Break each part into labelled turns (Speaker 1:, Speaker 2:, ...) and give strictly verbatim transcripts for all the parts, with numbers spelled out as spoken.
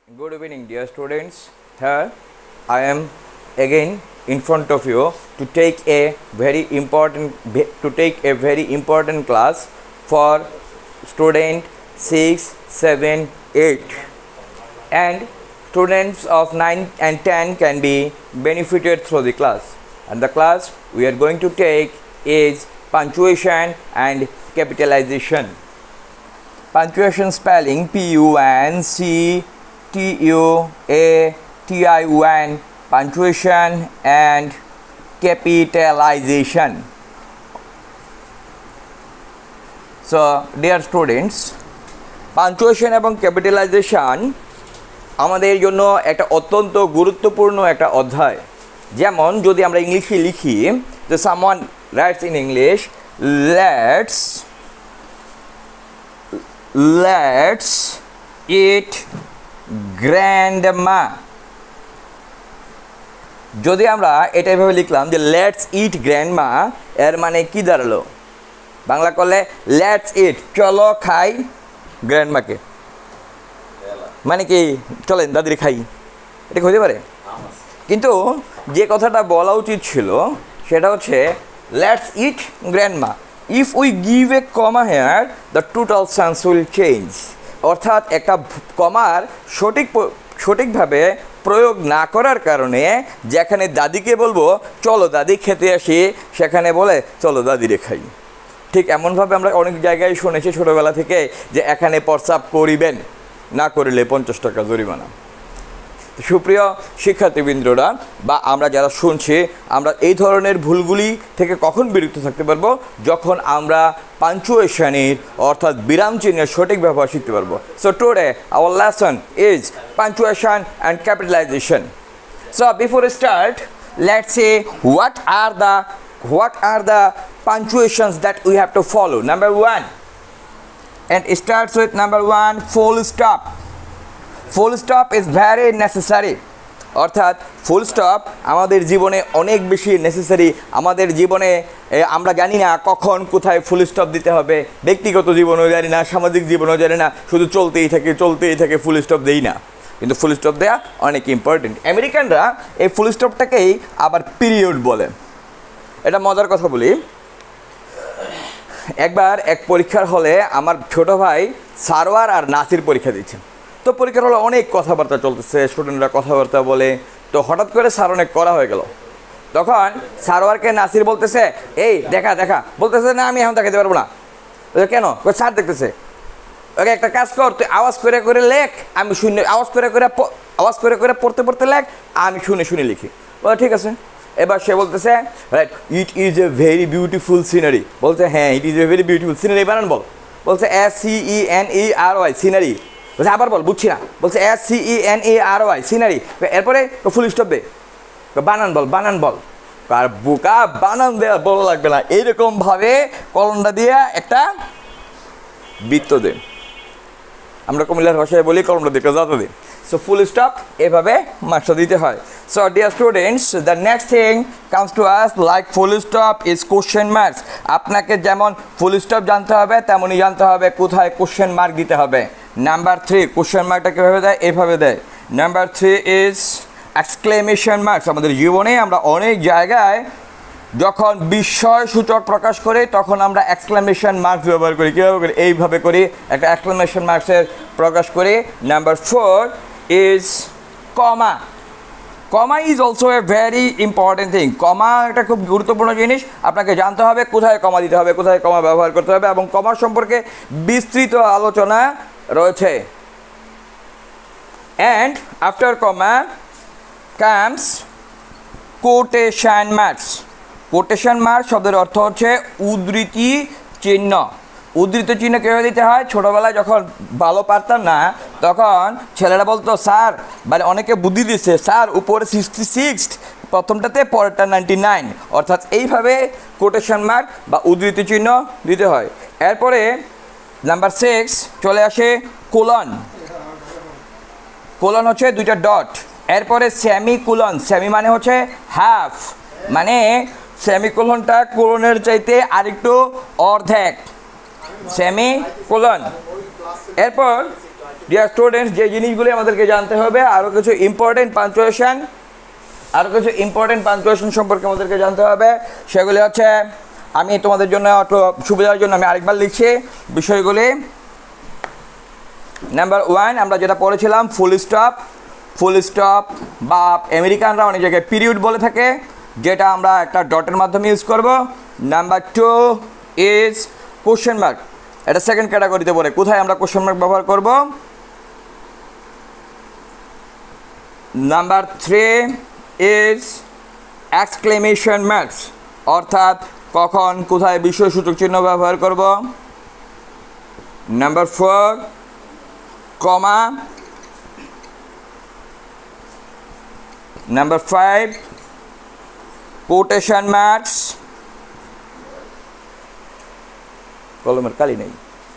Speaker 1: Good evening, dear students. Here I am again in front of you to take a very important to take a very important class for student six, seven, eight, and students of nine and ten can be benefited through the class. And the class we are going to take is punctuation and capitalization. Punctuation spelling P U N C T U A T I O N, punctuation and capitalization. So dear students, punctuation এবং capitalization আমাদের জন্য একটা অত্যন্ত গুরুত্বপূর্ণ একটা অধ্যায়। যেমন যদি আমরা ইংলিশে লিখি, যে someone writes in English, let's let's eat grandma. যদি আমরা এটা এভাবে লিখলাম যে লেটস ইট গ্র্যান্ডমা, এর মানে কি দাঁড়ালো? বাংলা করলে লেটস ইট, চলো খাই গ্র্যান্ডমাকে, মানে কি চলেন দাদির খাই, এটা হতে পারে। কিন্তু যে কথাটা বলা উচিত ছিল সেটা হচ্ছে let's eat grandma. If we give a comma here, the total sense will change. অর্থাৎ একটা কমার সঠিক সঠিকভাবে প্রয়োগ না করার কারণে যেখানে দাদিকে বলবো চলো দাদি খেতে আসি, সেখানে বলে চলো দাদিরে খাই। ঠিক এমনভাবে আমরা অনেক জায়গায় শুনেছি ছোটোবেলা থেকে যে এখানে প্রস্রাব করিবেন, না করিলে পঞ্চাশ টাকা জরিমানা। সুপ্রিয় শিক্ষার্থীবৃন্দরা বা আমরা যারা শুনছি, আমরা এই ধরনের ভুলগুলি থেকে কখন বিরত থাকতে পারবো? যখন আমরা পাঞ্চুয়েশনের অর্থাৎ বিরাম চিহ্নের সঠিক ব্যবহার শিখতে পারবো। So today our lesson is punctuation and capitalization. So before start, let's say what are the what are the punctuations that we have to follow. Number one, and it starts with number one, full stop. Full stop is very necessary. অর্থাৎ full stop আমাদের জীবনে অনেক বেশি necessary. আমাদের জীবনে আমরা জানি না কখন কোথায় ফুল স্টপ দিতে হবে, ব্যক্তিগত জীবনেও জানি না, সামাজিক জীবনেও জানি না, শুধু চলতেই থাকে চলতেই থাকে, ফুল স্টপ দেই না। কিন্তু ফুল স্টপ দেওয়া অনেক ইম্পর্টেন্ট। আমেরিকানরা এই ফুল স্টপটাকেই আবার পিরিয়ড বলে। এটা মজার কথা বলি, একবার এক পরীক্ষার হলে আমার ছোট ভাই সারোয়ার আর নাসির পরীক্ষা দিচ্ছে। তো পরীক্ষার হলে অনেক কথাবার্তা চলতেছে, স্টুডেন্টরা কথাবার্তা বলে। তো হঠাৎ করে স্যার অনেক করা হয়ে গেল। তখন সারোয়ারকে নাসির বলতেছে, এই দেখা দেখা, বলতেছে না আমি এখন দেখাতে পারবো না। কেন? স্যার দেখতেছে। ওকে একটা কাজ কর, তুই আওয়াজ করে করে লেখ, আমি শুনে আওয়াজ করে করে আওয়াজ করে করে পড়তে পড়তে লেখ, আমি শুনে শুনে লিখি। বলে ঠিক আছে। এবার সে বলতেছে right, it is a very beautiful scenery. বলছে হ্যাঁ it is a very beautiful scenery, বানান বল। বলছে S C E N E R Y, scenery. বলছে আবার বল, বুঝছি না। বলছে S C E N E R Y, scenery. এরপরে ফুল স্টপ দে, বানান বল বানান বল। আর বোকা, বানান দেওয়া বলা লাগবে না, এইরকমভাবে কলমটা দিয়ে একটা বৃত্ত দে। আমরা কুমিল্লার ভাষায় বলি কলমটা দিয়ে যাতে দে। সো ফুল স্টপ এভাবে মার্কসটা দিতে হয়। So dear students, the next thing comes to us like full stop is question marks. আপনাকে যেমন ফুল স্টপ জানতে হবে তেমনই জানতে হবে কোথায় কোশ্চেন মার্ক দিতে হবে। নাম্বার থ্রি, কোশ্চেন মার্কটা কীভাবে দেয়? এভাবে দেয়। Number three is exclamation marks. আমাদের জীবনে আমরা অনেক জায়গায় যখন বিস্ময় সূচক প্রকাশ করি তখন আমরা এক্সক্লেমেশন মার্কস ব্যবহার করি। কীভাবে করি? এইভাবে করি, একটা এক্সক্লেমেশন মার্কসের প্রকাশ করি। Number four is comma. Comma is also a very important thing. Comma একটা খুব গুরুত্বপূর্ণ জিনিস, আপনাকে জানতে হবে কোথায় কমা দিতে হবে, কোথায় কমা ব্যবহার করতে হবে, এবং কমার সম্পর্কে বিস্তৃত আলোচনা রয়েছে। And after comma comes quotation marks. Quotation mark শব্দের অর্থ হচ্ছে উদ্ধৃতি চিহ্ন। উদ্ধৃতি চিহ্ন কীভাবে দিতে হয়? ছোটোবেলায় যখন ভালো পারতাম না তখন ছেলেরা বলতো স্যার, মানে অনেকে বুদ্ধি দিচ্ছে, স্যার উপরে সিক্সটি সিক্স, প্রথমটাতে পরেরটা নাইনটি নাইন। অর্থাৎ এইভাবে কোটেশন মার্ক বা উদ্ধৃতি চিহ্ন দিতে হয়। এরপরে নাম্বার সিক্স চলে আসে কোলন। কোলন হচ্ছে দুইটা ডট। এরপরে সেমি কোলন। সেমি মানে হচ্ছে হাফ, মানে সেমিকোলনটা কোলনের চাইতে আরেকটু অর্ধেক, সেমিকোলন। এরপর ডিয়ার স্টুডেন্টস, যে জিনিসগুলি আমাদেরকে জানতে হবে, আরও কিছু ইম্পর্টেন্ট পাঞ্চুয়েশন আরও কিছু ইম্পর্টেন্ট পাঞ্চুয়েশন সম্পর্কে আমাদেরকে জানতে হবে। সেগুলি হচ্ছে, আমি তোমাদের জন্য একটু সুবিধার জন্য আমি আরেকবার লিখছি বিষয়গুলি। নাম্বার ওয়ান, আমরা যেটা পড়েছিলাম ফুল স্টপ। ফুল স্টপ বা আমেরিকানরা অনেক জায়গায় পিরিয়ড বলে থাকে, যেটা আমরা একটা ডটের মাধ্যমে ইউজ করব। Number two is question mark, এটা সেকেন্ড ক্যাটাগরিতে পড়ে। কোথায় আমরা কোশ্চেন মার্ক ব্যবহার করব? Number three is exclamation marks, অর্থাৎ কখন কোথায় বিস্ময়সূচক চিহ্ন ব্যবহার করব। Number four comma. Number five quotation marks, কলমের কালি নেই।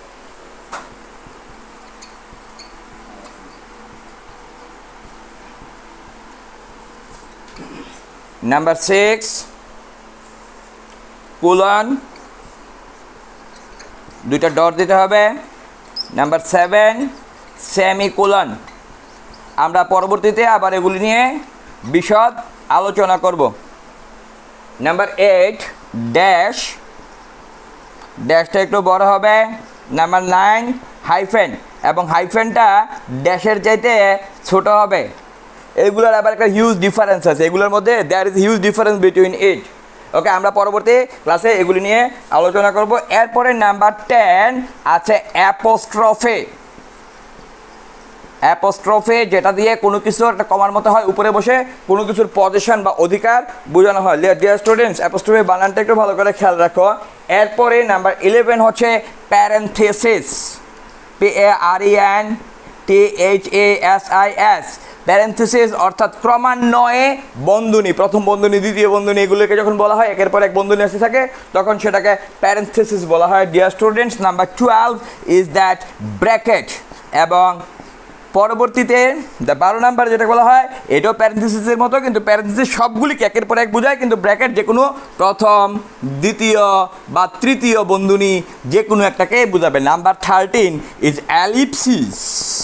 Speaker 1: নাম্বার সিক্স কোলন, দুইটা ডট দিতে হবে। Number seven semicolon. আমরা পরবর্তীতে আবার এগুলি নিয়ে বিশদ আলোচনা করব। নাম্বার এইট ড্যাশ, ড্যাশটা একটু বড় হবে। নাম্বার নাইন হাইফেন, এবং হাইফেনটা ড্যাশের চাইতে ছোট হবে। এগুলোর আবার একটা হিউজ ডিফারেন্স আছে, এগুলোর মধ্যে there is huge difference between it. Okay, আমরা পরবর্তী ক্লাসে এগুলি নিয়ে আলোচনা করব। এরপরে নাম্বার টেন আছে অ্যাপোস্ট্রফে। অ্যাপোস্ট্রফে, যেটা দিয়ে কোনো কিছু একটা কমার মতো হয়, উপরে বসে কোনো কিছুর পজিশন বা অধিকার বোঝানো হয়। ডিয়ার স্টুডেন্টস, অ্যাপোস্ট্রফে বানানটা একটু ভালো করে খেয়াল রাখো। এরপরে নাম্বার ইলেভেন হচ্ছে parenthesis. P A R E N T H A S I S. Parenthesis অর্থাৎ ক্রমান্বয়ে বন্ধনী, প্রথম বন্ধনী, দ্বিতীয় বন্ধনী, এগুলোকে যখন বলা হয় একের পর এক বন্ধনী আসতে থাকে, তখন সেটাকে প্যারেনথেসিস বলা হয়। Dear students, number twelve is that bracket. এবং পরবর্তীতে বারো নাম্বার যেটা বলা হয়, এটাও প্যারেনথেসিসের মতো, কিন্তু প্যারেনথেসিস সবগুলিকে একের পর এক বোঝায়, কিন্তু ব্র্যাকেট যে কোনো প্রথম, দ্বিতীয় বা তৃতীয় বন্ধনী যে কোনো একটাকে বোঝাবে। Number thirteen is ellipsis.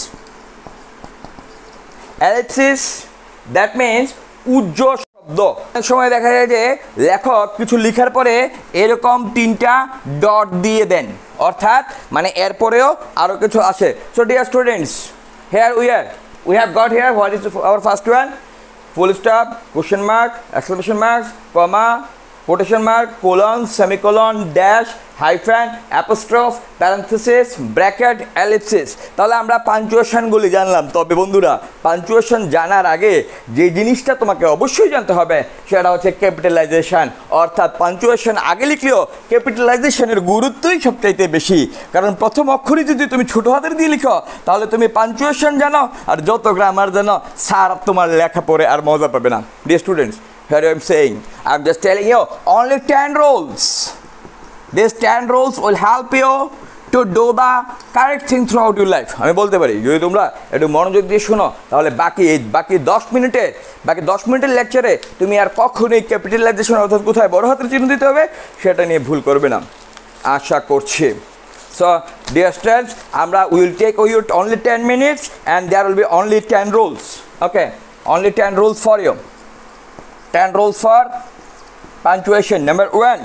Speaker 1: Ellipsis that means উজ্জ্বল শব্দ। অনেক সময় দেখা যায় যে লেখক কিছু লেখার পরে এরকম তিনটা ডট দিয়ে দেন, অর্থাৎ মানে এরপরেও আরও কিছু আসে। So dear students, here we are we have got here what is our first one? Full stop, question mark, exclamation marks, comma, quotation mark, colon, semicolon, dash, hyphen, apostrophe, parenthesis, bracket, ellipsis। তাহলে আমরা পাঞ্চুয়েশনগুলি জানলাম। তবে বন্ধুরা, punctuation জানার আগে যে জিনিসটা তোমাকে অবশ্যই জানতে হবে সেটা হচ্ছে ক্যাপিটালাইজেশন। অর্থাৎ পাঞ্চুয়েশন আগে লিখলেও ক্যাপিটালাইজেশনের গুরুত্বই সবচাইতে বেশি, কারণ প্রথম অক্ষরই যদি তুমি ছোটো হাতের দিয়ে লিখো তাহলে তুমি পাঞ্চুয়েশন জানো, আর যত গ্রামার জানো স্যার তোমার লেখা পড়ে আর মজা পাবে না। Dear students, here I am saying, I am just telling you only ten rules. These ten rules will help you to do the correct thing throughout your life. আমি বলতে পারি, যদি তোমরা একটু মনোযোগ দিয়ে শোনো তাহলে বাকি এই বাকি দশ মিনিটে বাকি দশ মিনিটের লেকচারে তুমি আর কখনোই ক্যাপিটালাইজেশন অর্থাৎ কোথায় বড় হাতের চিহ্ন দিতে হবে সেটা নিয়ে ভুল করবে না, আশা করছি। So dear students, আমরা will take you only ten minutes and there will be only ten rules. Okay, only ten rules for you. ten rules for punctuation. Number one,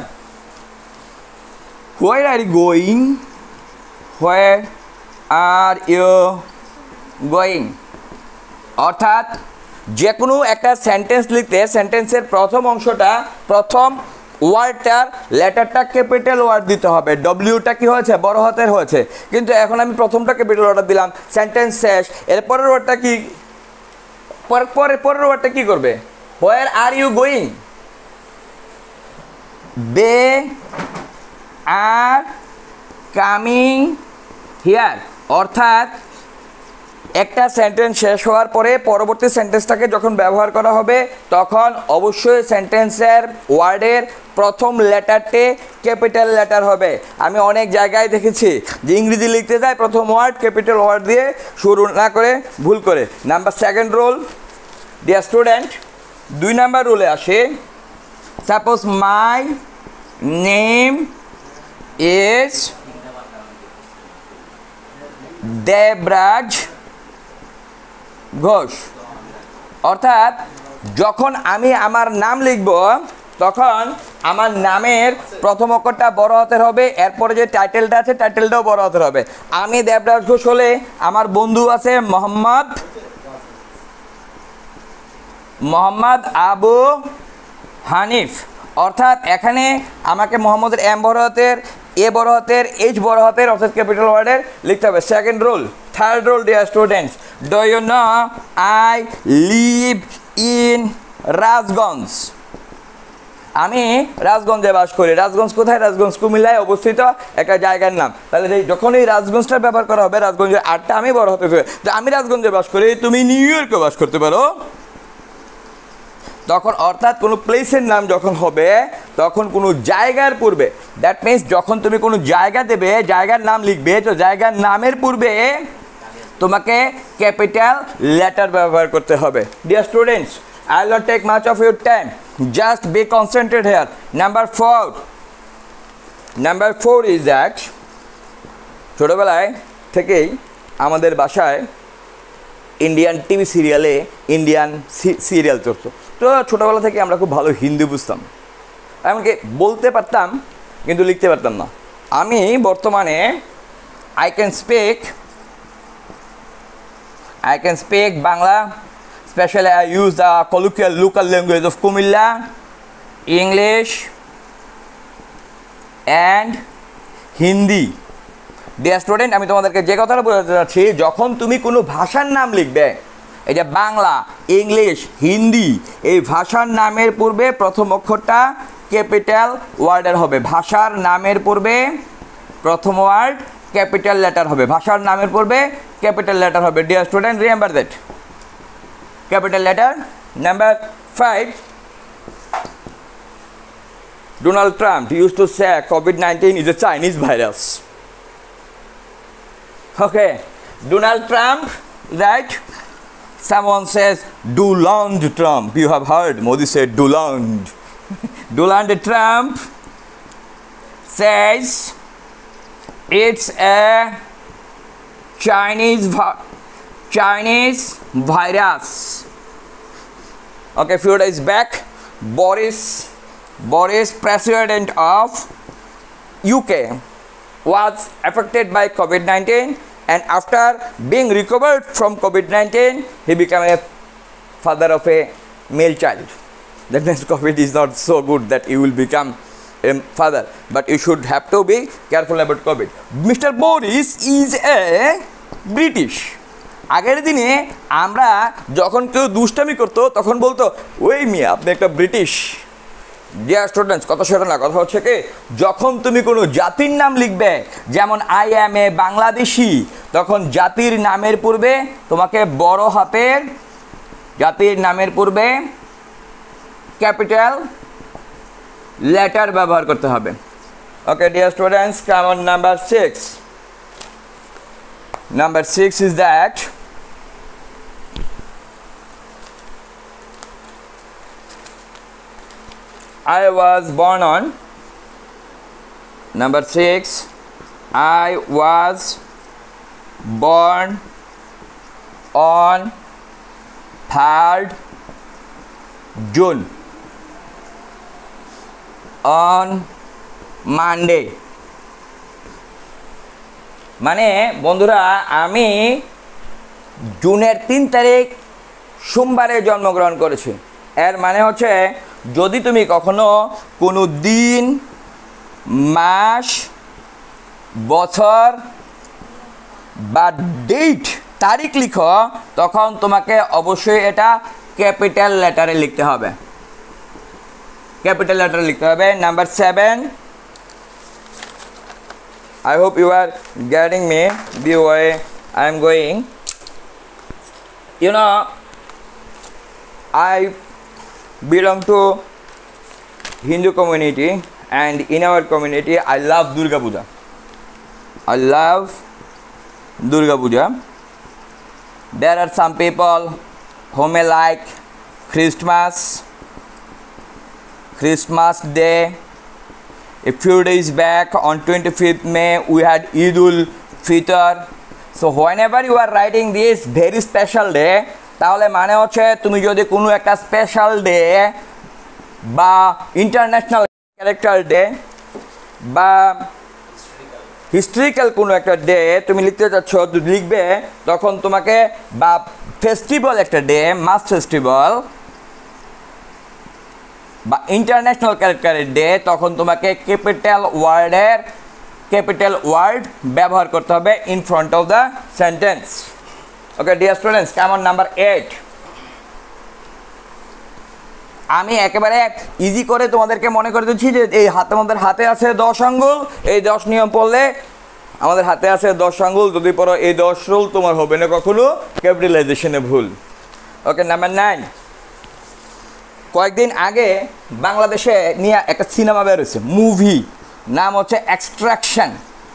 Speaker 1: where are you going? Where are you going? অর্থাৎ যে কোনো একটা sentence লিখতে সেন্টেন্সের প্রথম অংশটা, প্রথম ওয়ার্ডটার লেটারটা ক্যাপিটাল ওয়ার্ড দিতে হবে। ডব্লিউটা কি হয়েছে? বড় হাতের হয়েছে, কিন্তু এখন আমি প্রথমটা ক্যাপিটাল ওয়ার্ড দিলাম, সেন্টেন্স শেষ। এর পরের ওয়ার্ডটা কি, পরের পরের ওয়ার্ডটা কি করবে? Where are you going? They are coming here. অর্থাৎ একটা সেন্টেন্স শেষ হওয়ার পরে পরবর্তী সেন্টেন্সটাকে যখন ব্যবহার করা হবে তখন অবশ্যই সেন্টেন্সের ওয়ার্ডের প্রথম লেটারটি ক্যাপিটাল লেটার হবে। আমি অনেক জায়গায় দেখেছি যে ইংরেজি লিখতে যায় প্রথম ওয়ার্ড ক্যাপিটাল ওয়ার্ড দিয়ে শুরু না করে ভুল করে। Number second rule, dear student, দুই নাম্বার রুলে আসে, suppose my name is Debraj Ghosh. অর্থাৎ যখন আমি আমার নাম লিখব তখন আমার নামের প্রথম অক্ষরটা বড় হাতের হবে, এরপরে যে টাইটেলটা আছে টাইটেলটাও বড় হাতের হবে। আমি দেবরাজ ঘোষ হলে আমার বন্ধু আছে মোহাম্মদ মোহাম্মদ আবু হানিফ। অর্থাৎ এখানে আমাকে মোহাম্মদের এম বড় হাতের, এ বড় হাতের, এইচ বড় হাতের অর্থাৎ ক্যাপিটাল ওয়ার্ডের লিখতে হবে। Second rule, third rule dear students, do you know I live in Rajganj. আমি রাজগঞ্জে বাস করি। রাজগঞ্জ কোথায়? রাজগঞ্জ কুমিল্লায় অবস্থিত একটা জায়গার নাম। তাহলে যখন এই রাজগঞ্জটা ব্যবহার করা হবে, রাজগঞ্জের আটটা আমি বড় হতে হবে। তো আমি রাজগঞ্জে বাস করি, তুমি নিউ ইয়র্কে বাস করতে পারো। তখন অর্থাৎ কোনো প্লেসের নাম যখন হবে তখন কোনো জায়গার পূর্বে, দ্যাট মিনস যখন তুমি কোনো জায়গা দেবে, জায়গার নাম লিখবে, তো জায়গার নামের পূর্বে তোমাকে ক্যাপিটাল লেটার ব্যবহার করতে হবে। Dear students, I will not take much of your time. Just be concentrated here. Number four. Number four is that ছোটোবেলায় থেকেই আমাদের বাসায় ইন্ডিয়ান টিভি সিরিয়ালে ইন্ডিয়ান সিরিয়াল চলতো। তো ছোটোবেলা থেকে আমরা খুব ভালো হিন্দি বুঝতাম, এমনকি বলতে পারতাম কিন্তু লিখতে পারতাম না। আমি বর্তমানে I can speak I can speak Bangla, especially I use the colloquial local language of Kumilla, English and Hindi. Dear student, আমি তোমাদেরকে যে কথাটা বলতে চাচ্ছি, যখন তুমি কোনো ভাষার নাম লিখবে, এই যে বাংলা, ইংলিশ, হিন্দি, এই ভাষার নামের পূর্বে প্রথম অক্ষরটা ক্যাপিটাল ওয়ার্ডের হবে। ভাষার নামের পূর্বে প্রথম ওয়ার্ড ক্যাপিটাল লেটার হবে। ভাষার নামের পূর্বে ক্যাপিটাল লেটার হবে। Dear student, remember that. Capital letter. Number five. Donald Trump used to say COVID nineteen is a Chinese virus. Okay. Donald Trump, right? Someone says Donald Trump. You have heard Modi said Donald. Donald Trump says it's a Chinese virus. Chinese virus. Okay, few days back, Boris, Boris, president of U K, was affected by COVID nineteen, and after being recovered from COVID nineteen, he became a father of a male child. That means COVID is not so good that you will become a father, but you should have to be careful about COVID. Mister Boris is a British. আগের দিনে আমরা যখন কেউ দুষ্টামি করতো তখন বলতো ওই মিয়া আপনি একটা ব্রিটিশ। ডিয়ার স্টুডেন্টস, কথা সেটা না, কথা হচ্ছে কি যখন তুমি কোনো জাতির নাম লিখবে, যেমন আই অ্যাম এ বাংলাদেশি, তখন জাতির নামের পূর্বে তোমাকে বড় হাতের জাতির নামের পূর্বে ক্যাপিটাল লেটার ব্যবহার করতে হবে। Okay dear students, come on number six. Number six is that I was born on. Number six, I was born on third June on Monday. মানে বন্ধুরা, আমি জুনের তিন তারিখ সোমবারে জন্মগ্রহণ করেছি। এর মানে হচ্ছে যদি তুমি কখনো কোনো দিন, মাস, বছর বা ডেট, তারিখ লিখো, তখন তোমাকে অবশ্যই এটা ক্যাপিটাল লেটারে লিখতে হবে। ক্যাপিটাল লেটারে লিখতে হবে। Number seven, I hope you are getting me the way I am going. You know, I belong to Hindu community, and in our community I love Durga Puja. I love Durga Puja. There are some people who may like Christmas, Christmas Day. A few days back on twenty-fifth May we had Eid ul Fitr. So whenever you are writing this very special day, তাহলে মানে হচ্ছে তুমি যদি কোনো একটা special day বা international character day বা historical কোনো একটা ডে তুমি লিখতে চাচ্ছ, লিখবে, তখন তোমাকে, বা ফেস্টিভ্যাল একটা ডে, মাস ফেস্টিভ্যাল বা ইন্টারন্যাশনাল ক্যারেক্টারের ডে, তখন তোমাকে ক্যাপিটাল ওয়ার্ডের ক্যাপিটাল ওয়ার্ড ব্যবহার করতে হবে in front of the sentence. Okay dear students, কেমন নাম্বার এইট। আমি একেবারে ইজি করে তোমাদেরকে মনে করে দিচ্ছি যে এই হাতে, আমাদের হাতে আছে দশ আঙ্গুল, এই দশ নিয়ম পড়লে আমাদের হাতে আছে দশ আঙ্গুল, যদি পড়ো এই দশ রুল তোমার হবে না কখনো ক্যাপিটালাইজেশনে ভুল। Okay number nine. কয়েকদিন আগে বাংলাদেশে নিয়ে একটা সিনেমা বেরোচ্ছে, মুভি, নাম হচ্ছে এক্সট্রাকশন।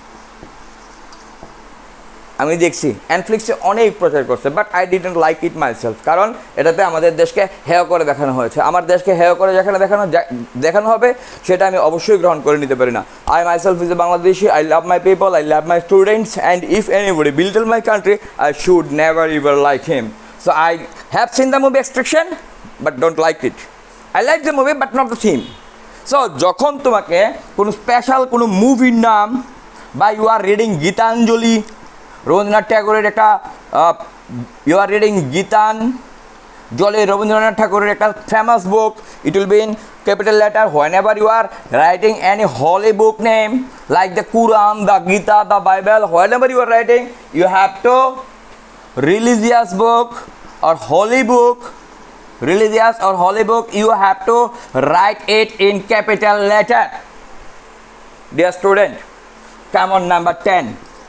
Speaker 1: আমি দেখছি নেটফ্লিক্সে অনেক প্রচার করছে, but I didn't like it myself, কারণ এটাতে আমাদের দেশকে হেয় করে দেখানো হয়েছে। আমার দেশকে হেয় করে যেখানে দেখানো দেখানো হবে সেটা আমি অবশ্যই গ্রহণ করে নিতে পারি না। I myself is a Bangladeshi, I love my people, I love my students, and if anybody belittle my country I should never ever like him. So I have seen the movie Extraction but don't like it. I like the movie but not the theme. So যখন তোমাকে কোনো special কোনো মুভির নাম, বা you are reading Gitanjali, Rabindranath ঠাকুরের একটা, you are reading Gitanjali, Rabindranath ঠাকুরের একটা famous book, it will be in capital letter. Whenever you are writing any holy book name like the Quran, the Gita, the Bible, whenever you are writing, you have to religious book or holy book, religious or holy book, you have to write it in capital letter. Dear student, come on number ten.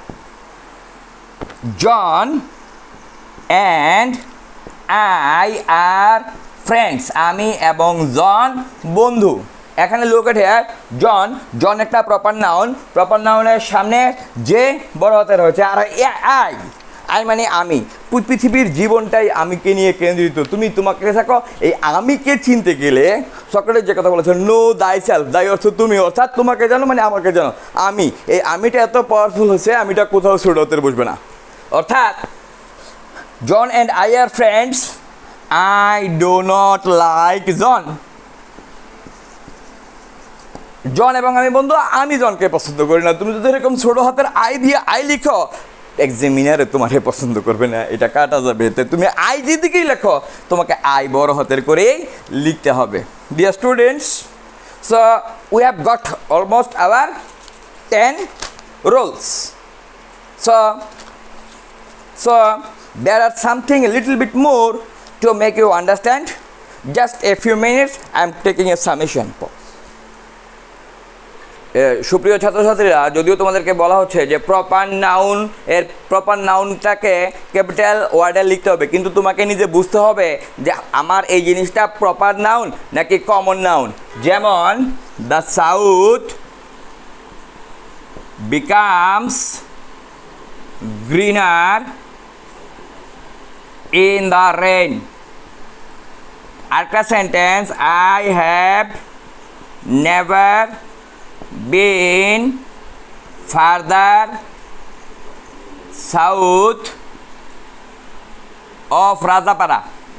Speaker 1: John and I are friends. আমি এবং জন বন্ধু। এখানে লোক এটে জন, জন একটা proper noun, proper নাউনের সামনে যে বড় হাতের হয়েছে, আর আই, আই মানে আমি। পৃথিবীর জীবনটাই আমিকে নিয়ে কেন্দ্রিত। তুমি তোমাকে থাকো এই আমিকে চিনতে গেলে সক্রেটিস যে কথা বলেছে, নো দাই সেলফ, দাই অর্থ তুমি, অর্থাৎ তোমাকে জানো মানে আমাকে জানো। আমি, এই আমিটা এত পাওয়ারফুল হচ্ছে, আমিটা কোথাও ছোট হাতের বসবে না। অর্থাৎ John and I are friends, I do not like John. John এবং আমি বন্ধু, আমি জনকে পছন্দ করি না। তুমি যদি এরকম ছোট হাতের আই দিয়ে আই লিখো, এক্সামিনারে তোমাকে পছন্দ করবে না, এটা কাটা যাবে। তো তুমি আই যে দিকেই লেখো, তোমাকে আই বড় হাতের করেই লিখতে হবে। Dear students, so we have got almost our ten rules. So So there are something a little bit more to make you understand. Just a few minutes, I am taking a summation. সুপ্রিয় ছাত্রছাত্রীরা, যদিও তোমাদেরকে বলা হচ্ছে যে proper noun এর proper নাউনটাকে capital ওয়ার্ডে লিখতে হবে, কিন্তু তোমাকে নিজে বুঝতে হবে যে আমার এই জিনিসটা প্রপার নাউন নাকি কমন নাউন। যেমন the south becomes greener in the rain. After sentence, I have never been further south of Rajapara.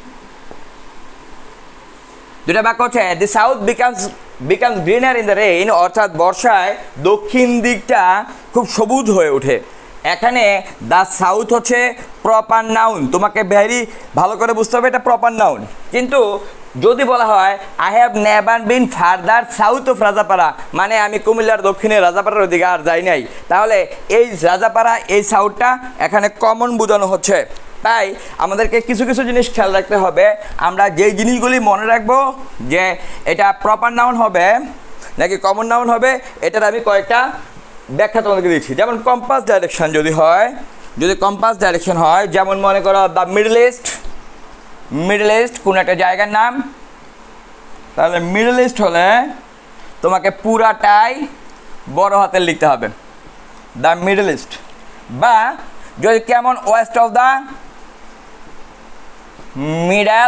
Speaker 1: দুটা বাক্য হচ্ছে, the south becomes becomes greener in the rain, অর্থাৎ বর্ষায় দক্ষিণ দিকটা খুব সবুজ হয়ে ওঠে। এখানে দ্য সাউথ হচ্ছে প্রপার নাউন, তোমাকে ভেরি ভালো করে বুঝতে হবে এটা প্রপার নাউন। কিন্তু যদি বলা হয় I have never been farther south of Rajapara, মানে আমি কুমিল্লার দক্ষিণে রাজাপাড়ার ওদিকে আর যাই নাই, তাহলে এই রাজাপাড়া এই সাউথটা এখানে কমন বোঝানো হচ্ছে। তাই আমাদেরকে কিছু কিছু জিনিস খেয়াল রাখতে হবে। আমরা যেই জিনিসগুলি মনে রাখবো যে এটা প্রপার নাউন হবে নাকি কমন নাউন হবে, এটার আমি কয়েকটা ব্যাখ্যা তোমাদেরকে দিচ্ছি। যেমন কম্পাস ডাইরেকশন যদি হয়, যদি কম্পাস ডাইরেকশন হয়, যেমন মনে করো the middle east, middle east কোনো একটা জায়গার নাম, তাহলে মিডল ইস্ট হলে তোমাকে পুরাটাই বড় হাতের লিখতে হবে, দ্য মিডল ইস্ট। বা যদি কেমন west of the middle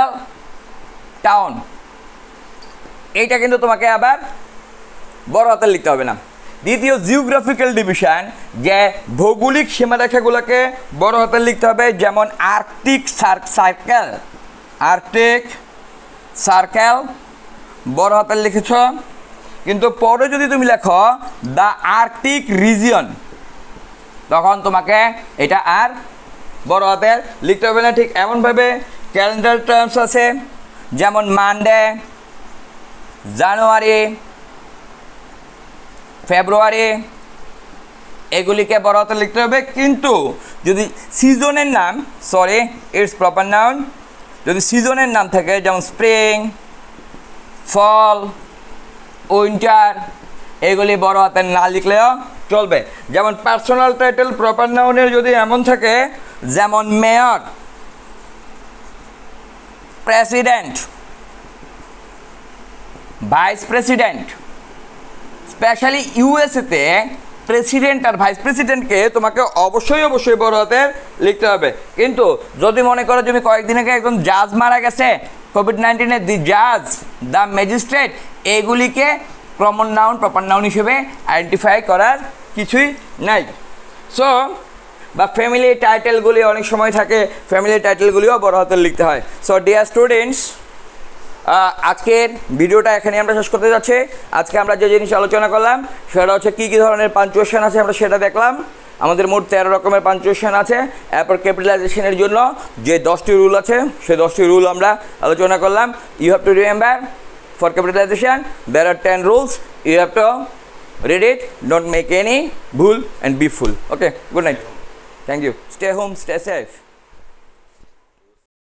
Speaker 1: town, এইটা কিন্তু তোমাকে আবার বড় হাতের লিখতে হবে না। দ্বিতীয় জিওগ্রাফিক্যাল ডিভিশন, যে ভৌগোলিক সীমারেখাগুলোকে বড় হাতে লিখতে হবে, যেমন আর্কটিক সার্কেল, আর্কটিক সার্কেল বড় হাতে লিখেছ, কিন্তু পরে যদি তুমি লেখো দ্য আর্কটিক রিজিয়ন তখন তোমাকে এটা আর বড় হাতের লিখতে হবে না। ঠিক এমনভাবে ক্যালেন্ডার টার্মস আছে, যেমন মানডে, জানুয়ারি, ফেব্রুয়ারি, এগুলিকে বড় হাতে লিখতে হবে। কিন্তু যদি সিজনের নাম, সরি ইটস প্রপার নাউন, যদি সিজনের নাম থাকে যেমন স্প্রিং, ফল, উইন্টার, এগুলি বড় হাতের না লিখলেও চলবে। যেমন পার্সোনাল টাইটেল প্রপার নাউনের যদি এমন থাকে, যেমন mayor, president, vice president, specially ইউএসএতে প্রেসিডেন্ট আর ভাইস প্রেসিডেন্টকে তোমাকে অবশ্যই অবশ্যই বড় হাতের লিখতে হবে। কিন্তু যদি মনে করো তুমি কয়েকদিন আগে একজন জাজ মারা গেছে, কোভিড নাইন্টিনের দি জাজ, দ্য ম্যাজিস্ট্রেট, এগুলিকে কমন নাউন প্রপার নাউন হিসেবে আইডেন্টিফাই করার কিছুই নাই। সো বা ফ্যামিলি টাইটেলগুলি অনেক সময় থাকে, ফ্যামিলি টাইটেলগুলিও বড় হাতের লিখতে হয়। সো ডিয়ার স্টুডেন্টস, আজকের ভিডিওটা এখানে আমরা শেষ করতে যাচ্ছি। আজকে আমরা যে জিনিস আলোচনা করলাম সেটা হচ্ছে কী কী ধরনের পাঞ্চুয়েশন আছে আমরা সেটা দেখলাম। আমাদের মোট তেরো রকমের পাঞ্চুয়েশন আছে। এরপর ক্যাপিটালাইজেশনের জন্য যে দশটি রুল আছে সেই দশটি রুল আমরা আলোচনা করলাম। You have to remember for capitalization there are ten rules, you have to read it, don't make any ভুল and be full. Okay, good night, thank you, stay home, stay safe.